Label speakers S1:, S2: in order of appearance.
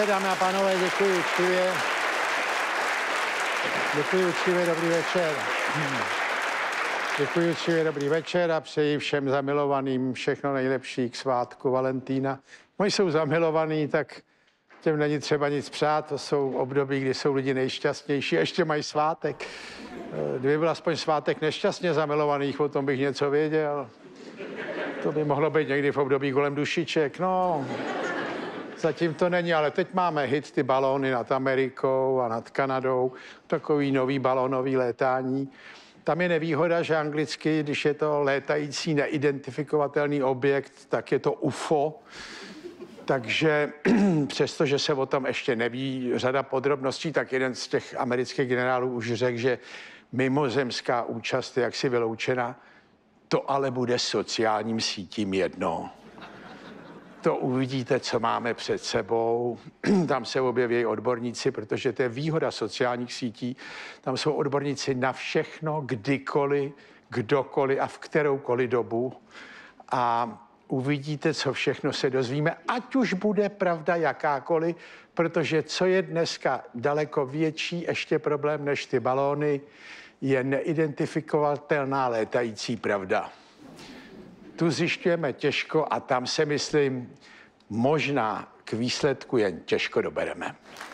S1: večer, dámy a pánové, děkuji úctivě. Děkuji úctivě, dobrý večer. Děkuji úctivě, dobrý večer a přeji všem zamilovaným všechno nejlepší k svátku Valentína. Moji jsou zamilovaní, tak těm není třeba nic přát, to jsou období, kdy jsou lidi nejšťastnější a ještě mají svátek. Kdyby byl aspoň svátek nešťastně zamilovaných, o tom bych něco věděl. To by mohlo být někdy v období kolem dušiček, no. Zatím to není, ale teď máme hit, ty balóny nad Amerikou a nad Kanadou, takový nový balónový létání. Tam je nevýhoda, že anglicky, když je to létající neidentifikovatelný objekt, tak je to UFO. Takže přestože se o tom ještě neví řada podrobností, tak jeden z těch amerických generálů už řekl, že mimozemská účast je jaksi vyloučena. To ale bude sociálním sítím jedno. To uvidíte, co máme před sebou. Tam se objeví odborníci, protože to je výhoda sociálních sítí. Tam jsou odborníci na všechno, kdykoliv, kdokoliv a v kteroukoliv dobu. A uvidíte, co všechno se dozvíme, ať už bude pravda jakákoliv, protože co je dneska daleko větší ještě problém než ty balóny, je neidentifikovatelná létající pravda. Tu zjišťujeme těžko a tam se, myslím, možná k výsledku jen těžko dobereme.